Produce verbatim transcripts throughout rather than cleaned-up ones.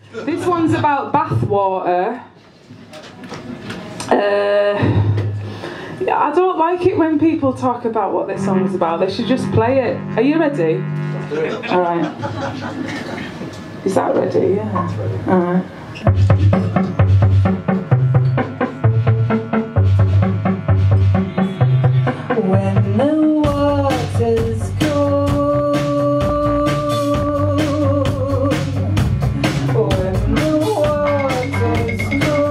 This one's about bathwater. Uh, yeah, I don't like it when people talk about what this song's about. They should just play it. Are you ready? All right. Is that ready? Yeah. All right. When the water's cold, when the water's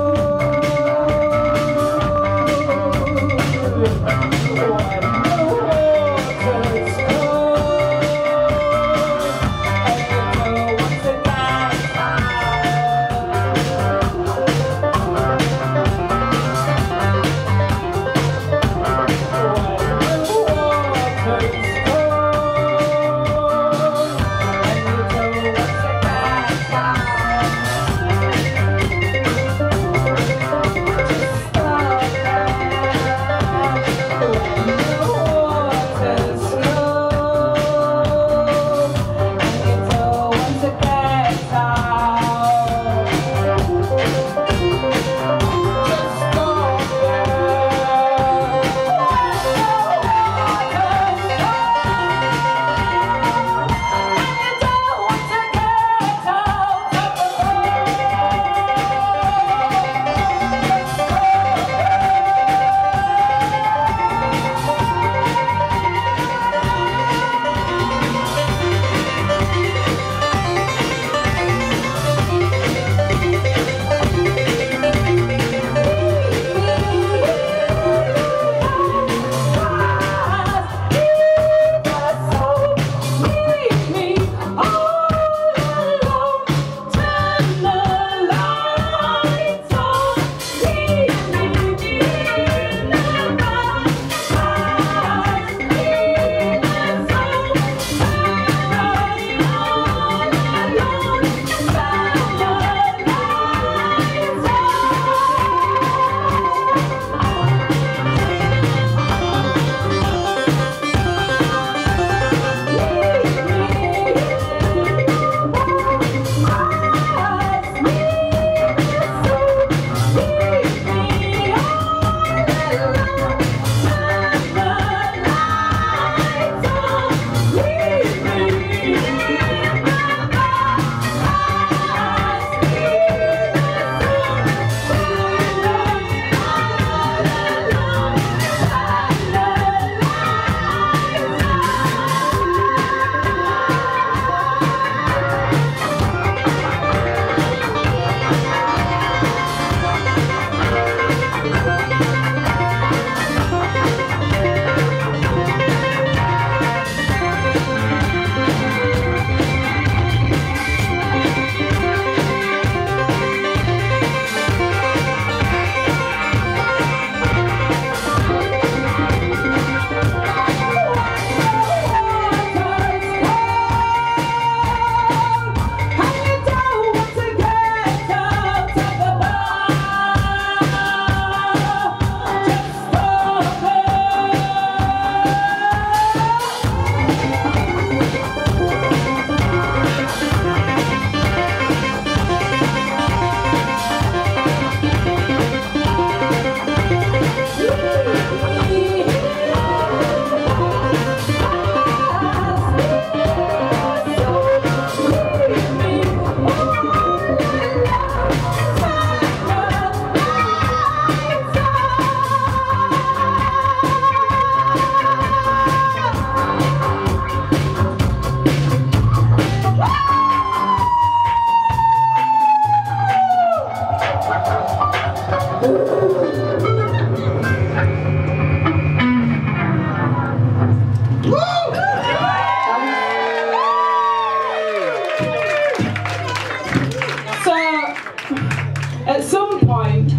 At some point,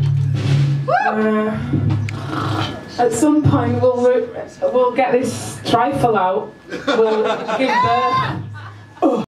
uh, at some point we'll we'll get this trifle out. We'll give birth.